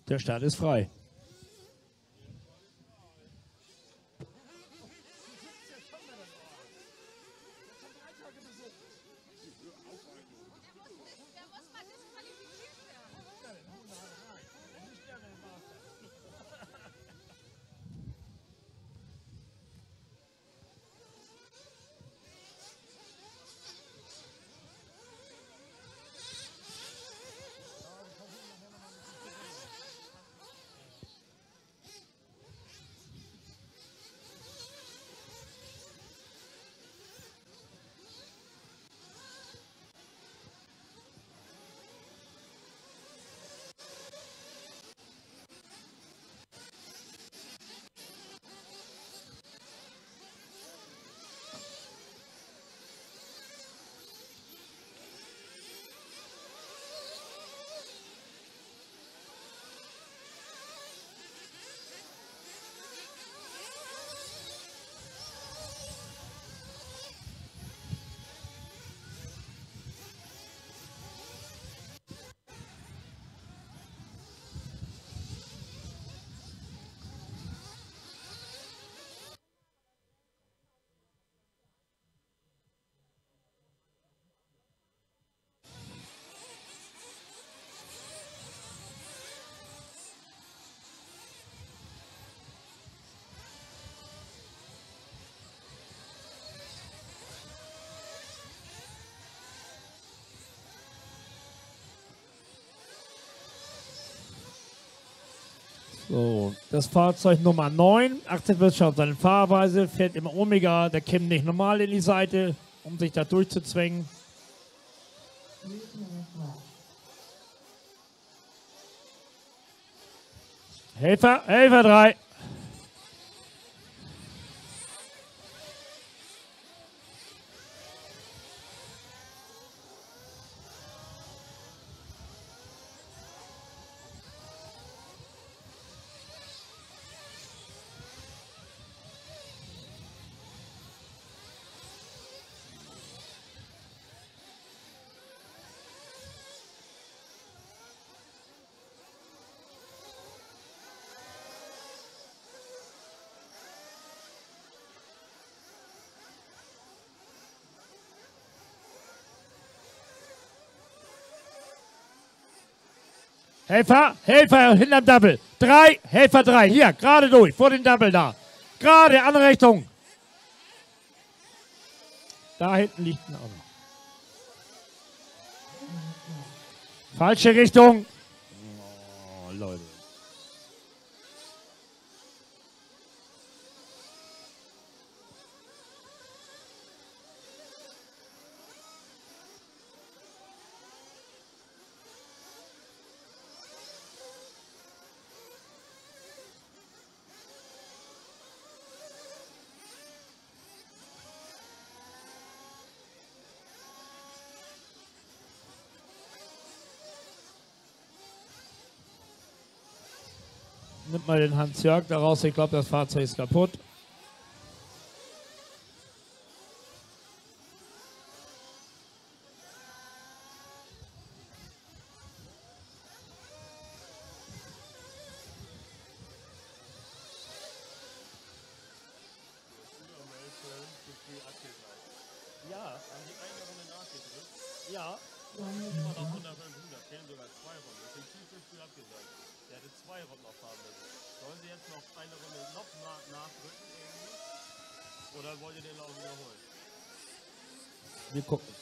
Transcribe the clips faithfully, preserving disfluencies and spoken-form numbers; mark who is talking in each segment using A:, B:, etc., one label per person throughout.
A: Der Start ist frei. So, das Fahrzeug Nummer neun achtet wirklich auf seine Fahrweise, fährt im Omega, der Kim nicht normal in die Seite, um sich da durchzuzwängen. Helfer, Helfer drei. Helfer, Helfer hinterm Double. Drei, Helfer drei. Hier, gerade durch, vor den Double da. Gerade, andere Richtung. Da hinten liegt ein Auto. Falsche Richtung. Oh, Leute. Nimmt mal den Hans-Jörg daraus. Ich glaube, das Fahrzeug ist kaputt. Ja, haben die eine Runde nachgedrückt? Ja. Ich war noch hundertfünf, hundert, fehlen sogar zwei Runden. Das ist viel zu früh abgesagt. Der hätte zwei Runden noch fahren müssen. Sollen Sie jetzt noch eine Runde noch nach nachdrücken irgendwie? Oder wollt ihr den Lauf wiederholen? Wir gucken.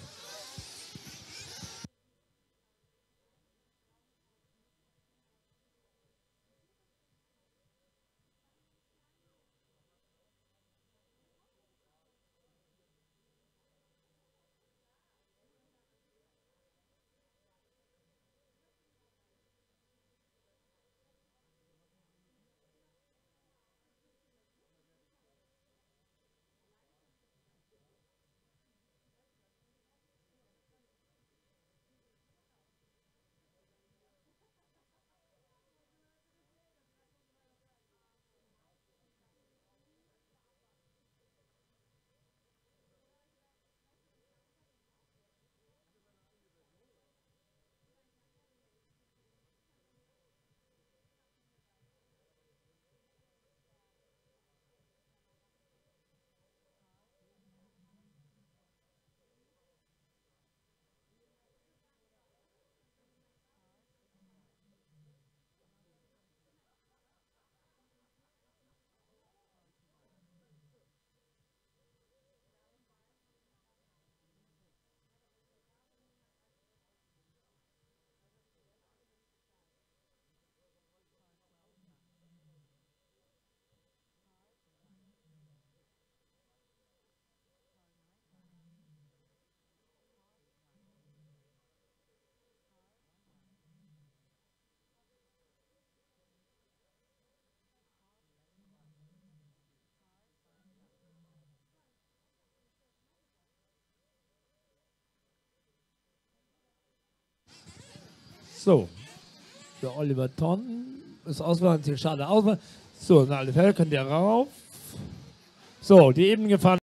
B: So. Der Oliver Tonn ist Auswahl, schade Auswahl. So, in alle Fälle könnt ihr rauf. So, die eben gefahren.